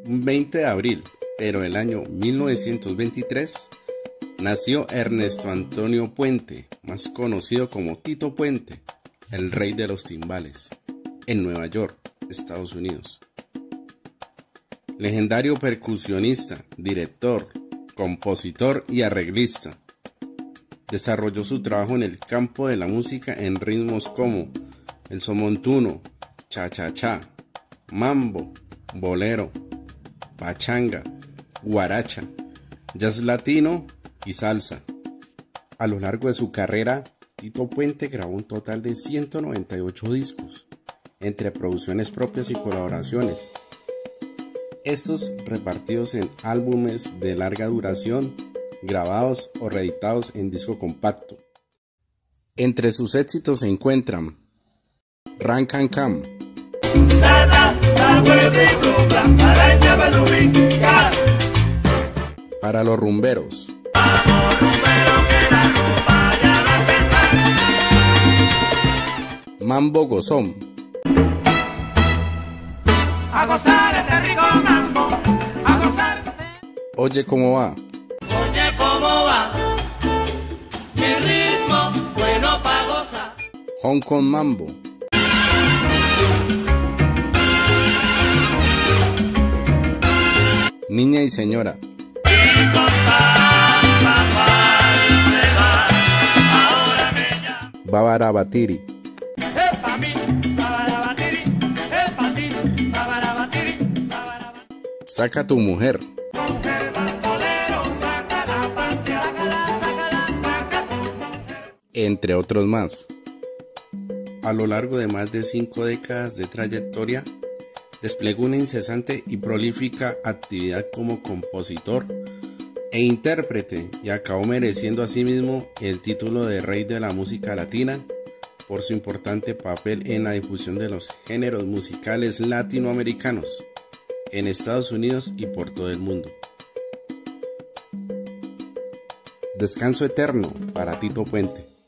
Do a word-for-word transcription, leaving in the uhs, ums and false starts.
Un veinte de abril, pero el año mil novecientos veintitrés, nació Ernesto Antonio Puente, más conocido como Tito Puente, el rey de los timbales, en Nueva York, Estados Unidos. Legendario percusionista, director, compositor y arreglista. Desarrolló su trabajo en el campo de la música en ritmos como el son montuno, cha-cha-cha, mambo, bolero, pachanga, guaracha, jazz latino y salsa. A lo largo de su carrera, Tito Puente grabó un total de ciento noventa y ocho discos, entre producciones propias y colaboraciones. Estos repartidos en álbumes de larga duración, grabados o reeditados en disco compacto. Entre sus éxitos se encuentran Ran Can Can, Para los rumberos, Mambo Gozón, a gozar este rico mambo, a gozar. Oye cómo va, Oye cómo va, mi ritmo bueno pa' gozar. Hong Kong Mambo, Niña y Señora, Y con tanta paz se va, ahora me llama. Babarabatiri, Es pa' mí, babarabatiri, es pa' ti, babarabatiri, babarabatiri. Saca tu mujer, Mujer bandolero, saca la pancia, sácala, sácala, saca tu mujer. entre otros más. A lo largo de más de cinco décadas de trayectoria, desplegó una incesante y prolífica actividad como compositor e intérprete y acabó mereciendo asimismo el título de Rey de la Música Latina por su importante papel en la difusión de los géneros musicales latinoamericanos en Estados Unidos y por todo el mundo. Descanso eterno para Tito Puente.